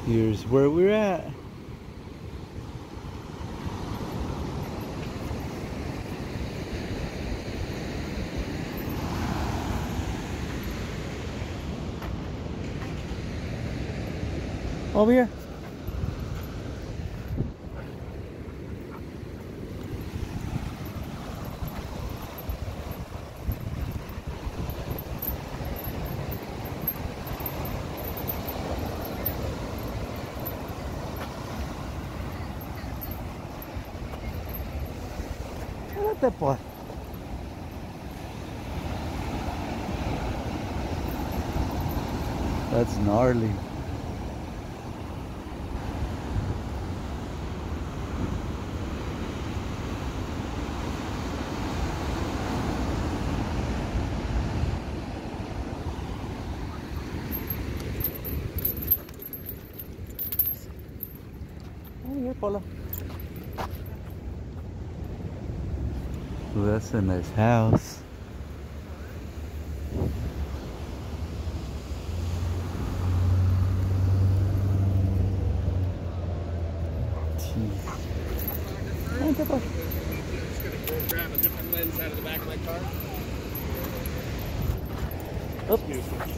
Here's where we're at. Over here. Espérate, pues. That's gnarly. Oh, yeah, Polo. Ooh, that's a nice house. Jeez. I'm just gonna go grab a different lens out of the back of my car. Oops.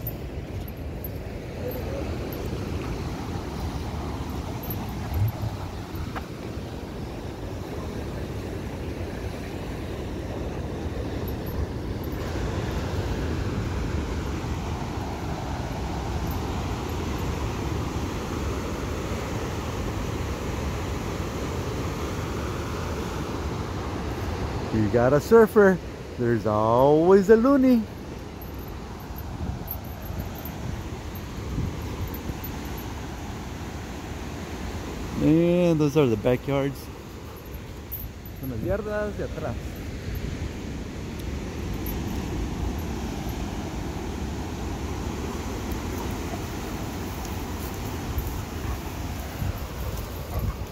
You got a surfer, there's always a loony. And those are the backyards. Son las yardas de atrás.